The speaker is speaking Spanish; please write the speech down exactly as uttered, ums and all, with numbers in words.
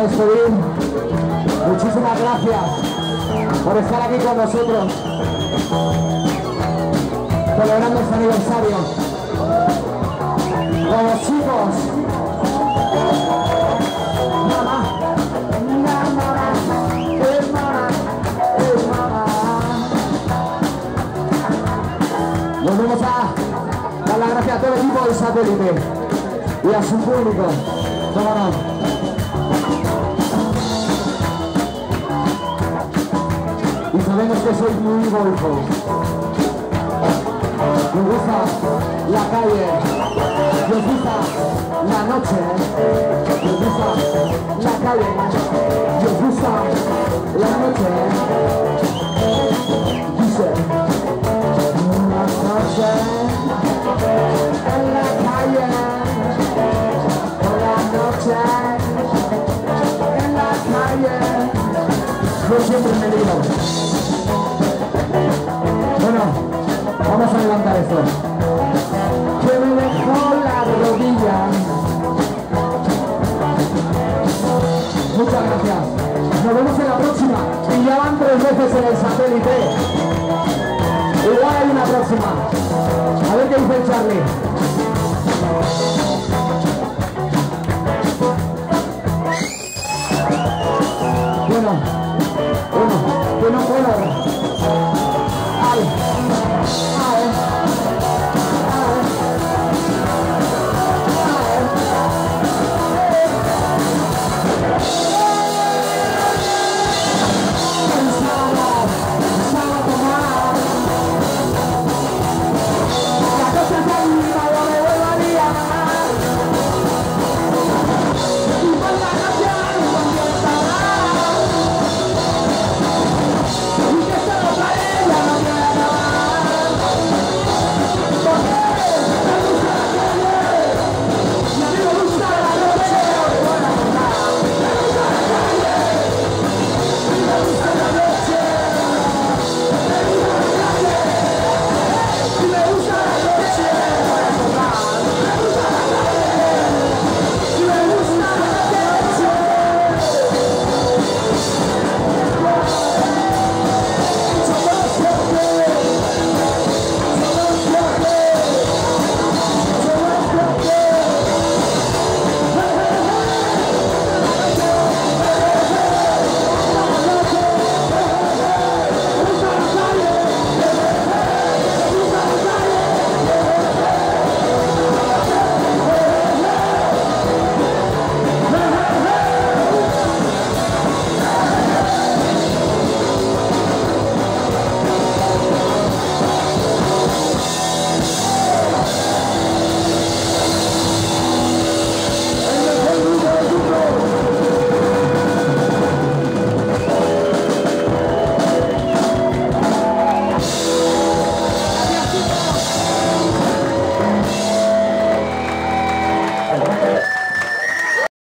despedir. Muchísimas gracias por estar aquí con nosotros, celebrando este aniversario. Con los chicos. Mamá, mamá, hermana, hermana. Nos vamos a dar las gracias a todo el equipo del Satélite y a su público. Vámonos. Y sabemos que sois muy golfos. Nos gusta la calle, nos gusta la noche, nos gusta la calle, nos gusta la noche. Dice, una noche en la calle, una noche en la calle. Yo siempre me digo. Bueno, vamos a levantar esto. Que me dejó la rodilla. Muchas gracias. Nos vemos en la próxima. Y ya van tres veces en el Satélite. Igual hay una próxima. A ver qué dice el Charlie. Bueno.